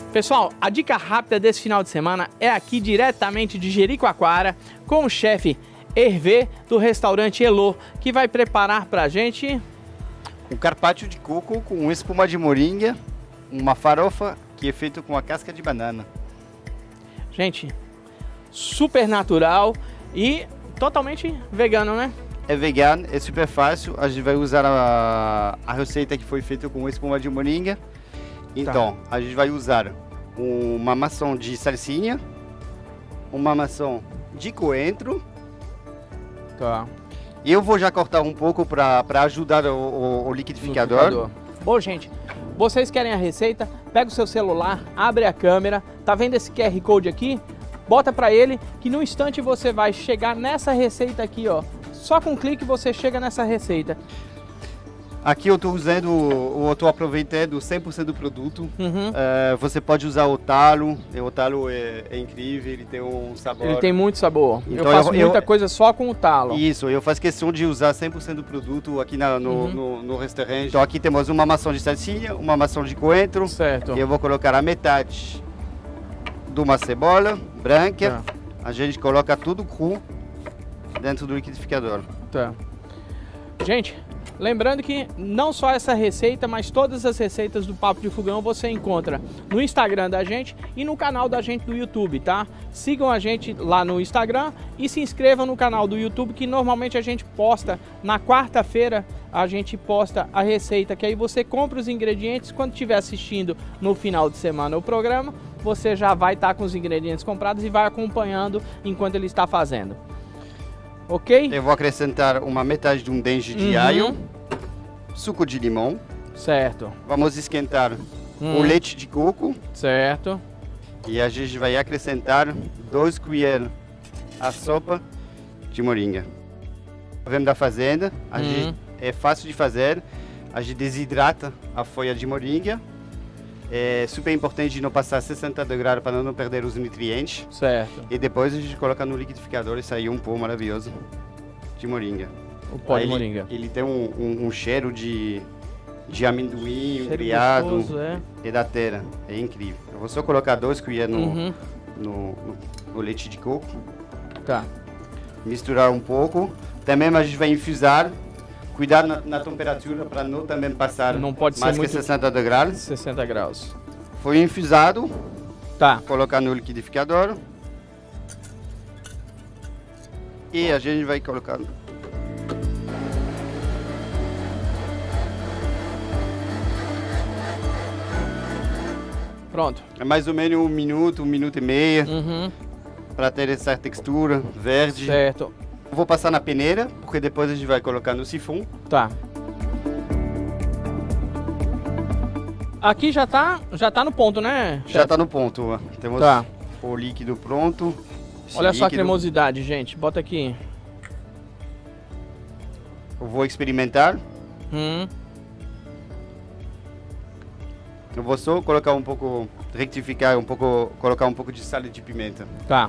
Pessoal, a dica rápida desse final de semana é aqui diretamente de Jericoacoara com o chefe Hervé do restaurante Elô, que vai preparar pra gente um carpaccio de coco com espuma de moringa, uma farofa que é feito com a casca de banana. Gente, super natural e totalmente vegano, né? É vegano, é super fácil. A gente vai usar a receita que foi feita com espuma de moringa. Então, a gente vai usar uma maçã de salsinha, uma maçã de coentro. Tá. E eu vou já cortar um pouco para ajudar o liquidificador. Bom, gente, vocês querem a receita? Pega o seu celular, abre a câmera, tá vendo esse QR Code aqui? Bota para ele que no instante você vai chegar nessa receita aqui, ó. Só com um clique você chega nessa receita. Aqui eu estou usando, eu estou aproveitando 100% do produto. Você pode usar o talo é incrível, ele tem um sabor. Ele tem muito sabor. Então eu faço muita coisa só com o talo. Isso, eu faço questão de usar 100% do produto aqui no restaurante. Então aqui temos uma maçã de salsinha, uma maçã de coentro. Certo. E eu vou colocar a metade de uma cebola branca. Tá. A gente coloca tudo cru dentro do liquidificador. Tá. Gente, lembrando que não só essa receita, mas todas as receitas do Papo de Fogão você encontra no Instagram da gente e no canal da gente do YouTube, tá? Sigam a gente lá no Instagram e se inscrevam no canal do YouTube, que normalmente a gente posta na quarta-feira, a gente posta a receita, que aí você compra os ingredientes, quando estiver assistindo no final de semana o programa, você já vai estar com os ingredientes comprados e vai acompanhando enquanto ele está fazendo. Ok? Eu vou acrescentar uma metade de um dente de alho, suco de limão. Certo. Vamos esquentar o leite de coco. Certo. E a gente vai acrescentar 2 colheres a sopa de moringa. Vem da fazenda, é fácil de fazer. A gente desidrata a folha de moringa. É super importante não passar 60 graus para não perder os nutrientes. Certo. E depois a gente coloca no liquidificador e sai um pó maravilhoso de moringa. O pó de moringa. Ele tem um cheiro de amendoim, Cheiro criado gostoso, e da terra. É incrível. Eu vou só colocar 2 colheres no leite de coco. Tá. Misturar um pouco. Também a gente vai infusar. Cuidar na temperatura para não também passar não pode mais ser que muito 60 graus. 60 graus. Foi infusado. Tá. Colocar no liquidificador. E a gente vai colocar. Pronto. É mais ou menos 1 minuto e meio. Para ter essa textura verde. Certo. Vou passar na peneira, porque depois a gente vai colocar no sifão. Tá. Aqui já tá no ponto, né, chefe? Já tá no ponto, ó. Temos o líquido pronto. Olha só a cremosidade, gente. Bota aqui. Eu vou experimentar. Eu vou só colocar um pouco, rectificar um pouco, colocar um pouco de sal e de pimenta. Tá.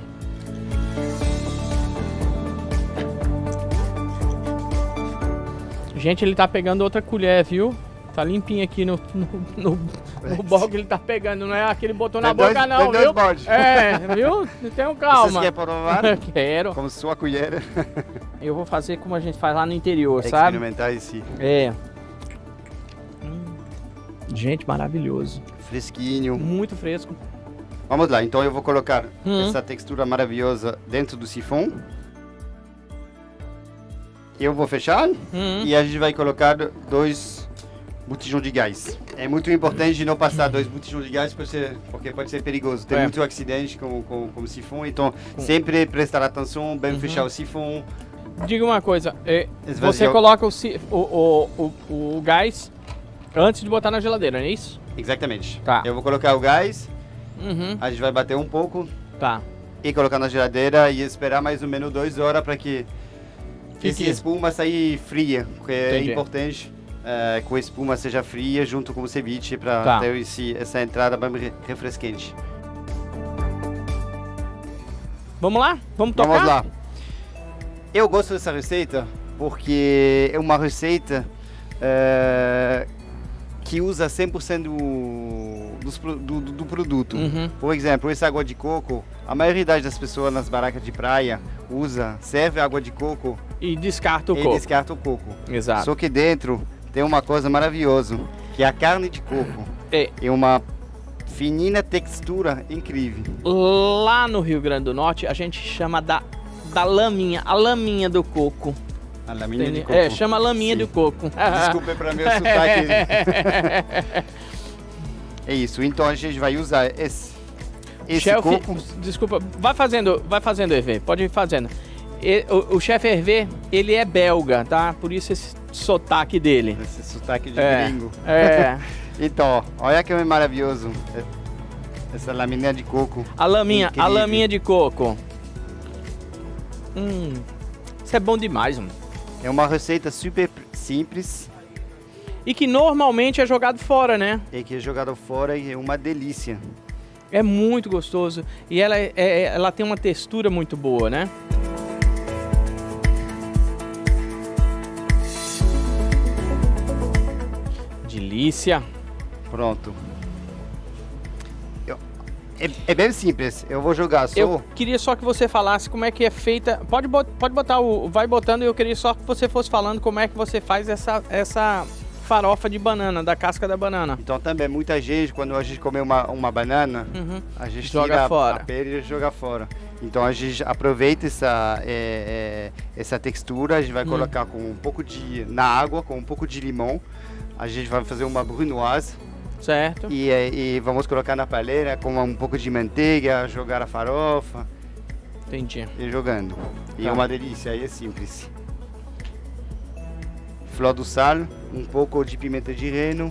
Gente, ele tá pegando outra colher, viu? Tá limpinho aqui no bol que ele tá pegando. Não é aquele botou na boca, não, viu? Viu? Tenham calma. Vocês querem provar? Quero. Como sua colher. Eu vou fazer como a gente faz lá no interior, sabe? Experimentar esse. Gente, maravilhoso. Fresquinho. Muito fresco. Vamos lá, então eu vou colocar essa textura maravilhosa dentro do sifão. Eu vou fechar e a gente vai colocar 2 botijões de gás. É muito importante não passar 2 botijões de gás porque pode ser perigoso. Tem muito acidente com o sifão, então sempre prestar atenção, bem fechar o sifão. Diga uma coisa, você coloca o gás antes de botar na geladeira, não é isso? Exatamente. Tá. Eu vou colocar o gás, a gente vai bater um pouco e colocar na geladeira e esperar mais ou menos 2 horas para que essa espuma sair fria, porque é importante que a espuma seja fria junto com o ceviche para ter essa entrada bem refrescante. Vamos lá? Vamos tocar? Vamos lá. Eu gosto dessa receita porque é uma receita que usa 100% do do produto. Por exemplo, essa água de coco, a maioria das pessoas nas barracas de praia serve água de coco e descarta o e coco. descarta o coco. Exato. Só que dentro tem uma coisa maravilhosa, que é a carne de coco. É uma fininha textura incrível. Lá no Rio Grande do Norte, a gente chama da laminha, a laminha do coco. A laminha de coco. É, chama laminha de coco. Desculpa para meu sotaque. É isso, então a gente vai usar esse coco. Desculpa, vai fazendo, Hervé, pode ir fazendo. O chefe Hervé, ele é belga, tá? Por isso esse sotaque dele. Esse sotaque de gringo. É. Então, olha que maravilhoso. Essa laminha de coco. A laminha de coco. Isso é bom demais, mano. É uma receita super simples. E que normalmente é jogado fora, né? E que é jogado fora e é uma delícia. É muito gostoso. E ela tem uma textura muito boa, né? Delícia. Pronto. É bem simples. Eu vou jogar só... Eu queria só que você falasse como é que é feita... Pode botar vai botando, e eu queria só que você fosse falando como é que você faz essa farofa de banana, da casca da banana. Então também, muita gente, quando a gente come uma banana, a gente joga fora. A pele e joga fora. Então a gente aproveita essa textura, a gente vai colocar com um pouco na água, com um pouco de limão. A gente vai fazer uma brunoise. Certo. E vamos colocar na panela com um pouco de manteiga, jogar a farofa. Entendi. E jogando. E é uma delícia, aí é simples. Flor do sal, um pouco de pimenta de reino.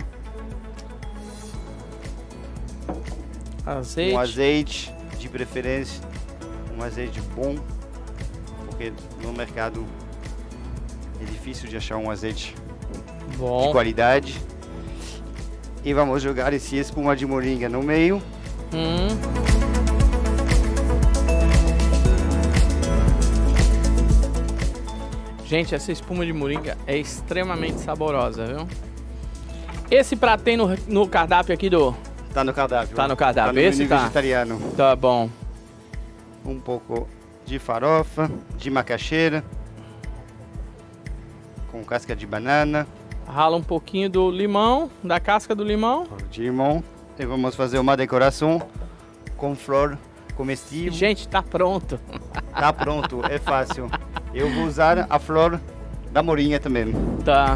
Azeite. Um azeite, de preferência, um azeite bom, porque no mercado é difícil de achar um azeite bom, de qualidade. E vamos jogar esse espuma de moringa no meio. Gente, essa espuma de moringa é extremamente saborosa, viu? Esse prato tem no cardápio aqui do... Tá no cardápio. Tá no cardápio. Tá no esse tá vegetariano. Tá bom. Um pouco de farofa, de macaxeira, com casca de banana. Rala um pouquinho do limão, da casca do limão. De limão. E vamos fazer uma decoração com flor comestível. Gente, tá pronto. Tá pronto, é fácil. Eu vou usar a flor da moringa também. Tá.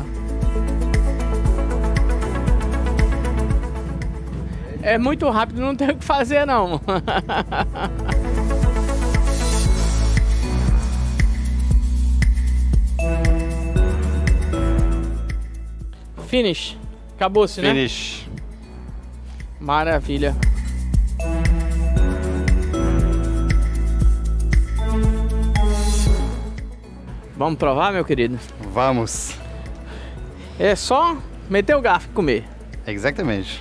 É muito rápido, não tem o que fazer não. Finish. Acabou-se, né? Finish. Maravilha. Vamos provar, meu querido? Vamos. É só meter o garfo e comer. Exatamente.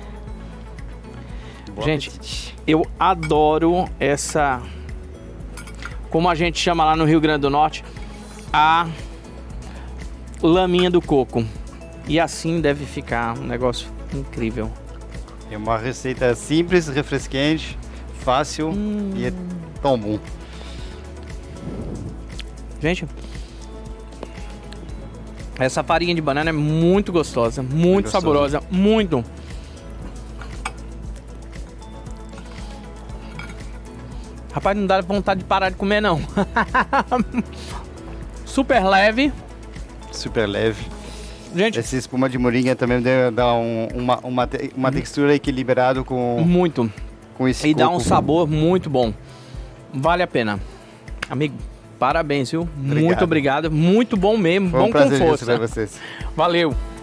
Gente, eu adoro essa... Como a gente chama lá no Rio Grande do Norte, a laminha do coco. E assim deve ficar um negócio incrível. É uma receita simples, refrescante, fácil e é tão bom. Gente, essa farinha de banana é muito gostosa, muito saborosa, muito. Rapaz, não dá vontade de parar de comer não. Super leve. Super leve. Gente, essa espuma de moringa também dá uma textura equilibrada com esse e coco. dá um sabor muito bom. Vale a pena. Amigo, parabéns, viu? Muito obrigado. Muito bom mesmo. Foi um bom prazer com força. Pra vocês. Valeu.